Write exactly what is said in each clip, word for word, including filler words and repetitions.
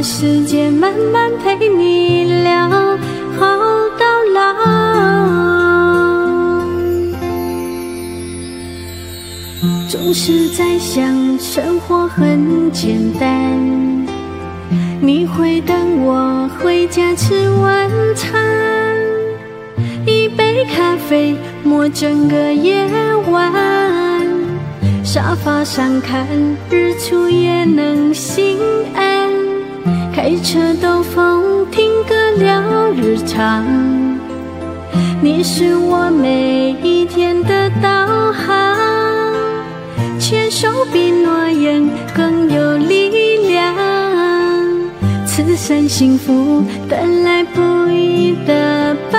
的世界慢慢陪你聊，好到老。总是在想生活很简单，你会等我回家吃晚餐，一杯咖啡磨整个夜晚，沙发上看日出也能心安，开车兜风听歌聊日常，你是我每一天的导航，牵手比诺言更有力量，此生幸福等来不易的伴。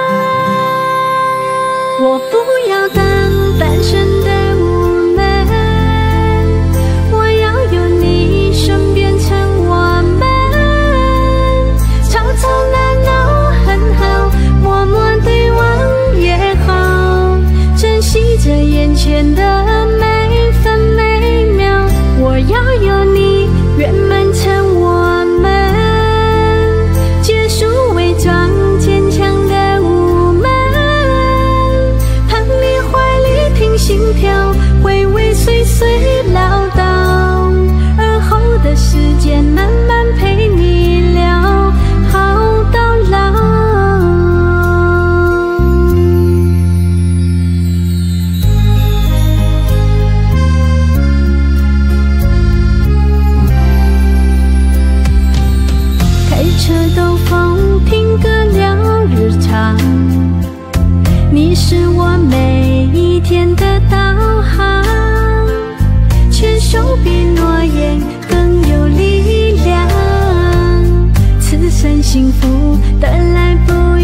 我不要当单身的无门，我要有你身边撑我们，吵吵闹闹很好，默默对望也好，珍惜着眼前的每分每秒。我要有你圆满成我们，结束伪装坚强的我们，躺你怀里听心跳，回味岁岁唠叨，而后的时间慢慢陪你聊，好到老。开车兜风听歌聊日常，你是我每一天的导航，牵手比诺言更有力量，此生幸福等来不